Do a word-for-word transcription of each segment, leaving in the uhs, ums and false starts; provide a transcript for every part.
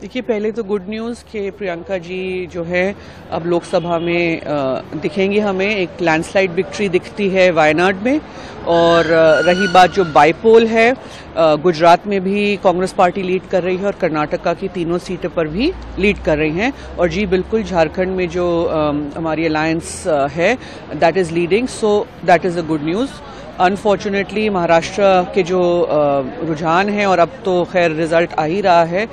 देखिए, पहले तो गुड न्यूज़ कि प्रियंका जी जो है अब लोकसभा में आ, दिखेंगी। हमें एक लैंडस्लाइड विक्ट्री दिखती है वायनाड में। और आ, रही बात जो बाईपोल है, आ, गुजरात में भी कांग्रेस पार्टी लीड कर रही है और कर्नाटका की तीनों सीटों पर भी लीड कर रही हैं। और जी बिल्कुल, झारखंड में जो आ, हमारी अलायंस है that is leading, so that is a good news. Unfortunately Maharashtra के जो रुझान हैं, और अब तो खैर रिजल्ट आ ही रहा है,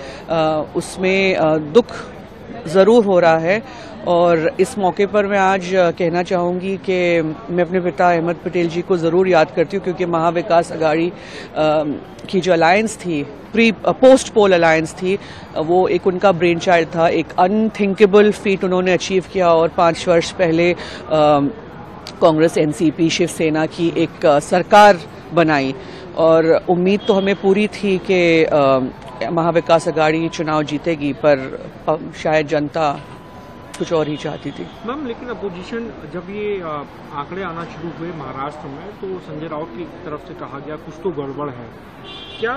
उसमें दुख ज़रूर हो रहा है। और इस मौके पर मैं आज कहना चाहूँगी कि मैं अपने पिता अहमद पटेल जी को ज़रूर याद करती हूँ, क्योंकि महाविकास अघाड़ी की जो अलायंस थी, प्री पोस्ट पोल अलायंस थी, वो एक उनका ब्रेन चाइल्ड था। एक अनथिंकेबल फीट उन्होंने अचीव किया और पाँच वर्ष पहले आ, कांग्रेस, एनसीपी, शिवसेना की एक सरकार बनाई। और उम्मीद तो हमें पूरी थी कि महाविकास अघाड़ी चुनाव जीतेगी, पर शायद जनता कुछ और ही चाहती थी। मैम, लेकिन अपोजिशन जब ये आंकड़े आना शुरू हुए महाराष्ट्र में, तो संजय राउत की तरफ से कहा गया कुछ तो गड़बड़ है। क्या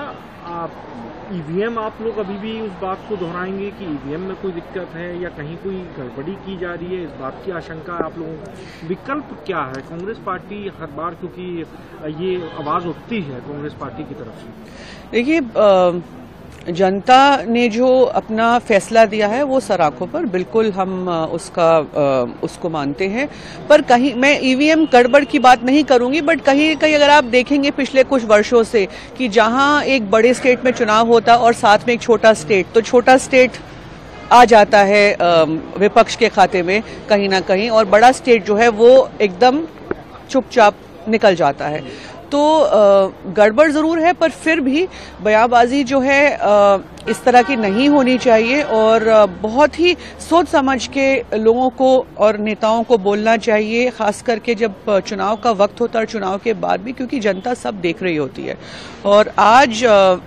ईवीएम आप लोग अभी भी उस बात को दोहराएंगे कि ईवीएम में कोई दिक्कत है या कहीं कोई गड़बड़ी की जा रही है? इस बात की आशंका है आप लोगों को? विकल्प क्या है? कांग्रेस पार्टी हर बार, क्योंकि ये आवाज उठती है कांग्रेस पार्टी की तरफ से। देखिए, जनता ने जो अपना फैसला दिया है वो सराखों पर, बिल्कुल हम उसका उसको मानते हैं। पर कहीं मैं ईवीएम गड़बड़ की बात नहीं करूंगी, बट कहीं कहीं अगर आप देखेंगे पिछले कुछ वर्षों से कि जहां एक बड़े स्टेट में चुनाव होता और साथ में एक छोटा स्टेट, तो छोटा स्टेट आ जाता है विपक्ष के खाते में कहीं ना कहीं, और बड़ा स्टेट जो है वो एकदम चुपचाप निकल जाता है। तो गड़बड़ ज़रूर है, पर फिर भी बयानबाजी जो है इस तरह की नहीं होनी चाहिए। और बहुत ही सोच समझ के लोगों को और नेताओं को बोलना चाहिए, खास करके जब चुनाव का वक्त होता है और चुनाव के बाद भी, क्योंकि जनता सब देख रही होती है। और आज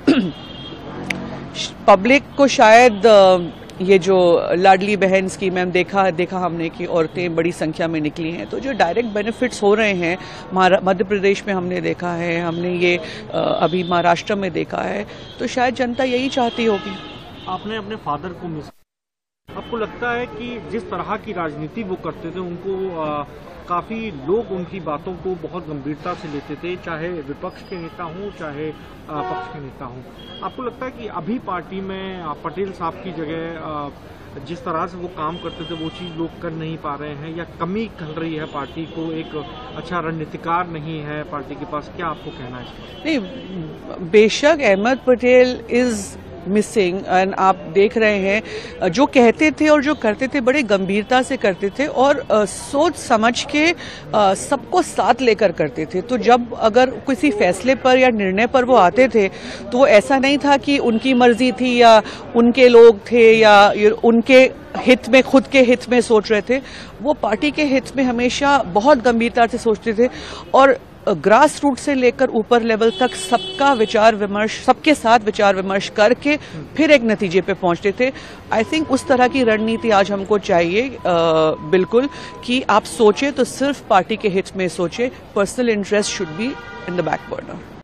पब्लिक को शायद ये जो लाडली बहन स्कीम है, देखा देखा हमने कि औरतें बड़ी संख्या में निकली हैं, तो जो डायरेक्ट बेनिफिट्स हो रहे हैं मध्य प्रदेश में हमने देखा है, हमने ये अभी महाराष्ट्र में देखा है, तो शायद जनता यही चाहती होगी। आपने अपने फादर को मिस, आपको लगता है कि जिस तरह की राजनीति वो करते थे, उनको आ, काफी लोग उनकी बातों को बहुत गंभीरता से लेते थे, चाहे विपक्ष के नेता हों चाहे पक्ष के नेता हों? आपको लगता है कि अभी पार्टी में पटेल साहब की जगह जिस तरह से वो काम करते थे वो चीज़ लोग कर नहीं पा रहे हैं, या कमी खल रही है पार्टी को, एक अच्छा रणनीतिकार नहीं है पार्टी के पास? क्या आपको कहना है? नहीं, बेशक Ahmed Patel is missing, and आप देख रहे हैं जो कहते थे और जो करते थे बड़े गंभीरता से करते थे, और आ, सोच समझ के सबको साथ लेकर करते थे। तो जब अगर किसी फैसले पर या निर्णय पर वो आते थे, तो ऐसा नहीं था कि उनकी मर्जी थी या उनके लोग थे या उनके हित में, खुद के हित में सोच रहे थे। वो पार्टी के हित में हमेशा बहुत गंभीरता से सोचते थे, और ग्रास रूट से लेकर ऊपर लेवल तक सबका विचार विमर्श, सबके साथ विचार विमर्श करके फिर एक नतीजे पे पहुंचते थे। आई थिंक उस तरह की रणनीति आज हमको चाहिए, आ, बिल्कुल, कि आप सोचें तो सिर्फ पार्टी के हित में सोचें, personal interest should be in the back burner.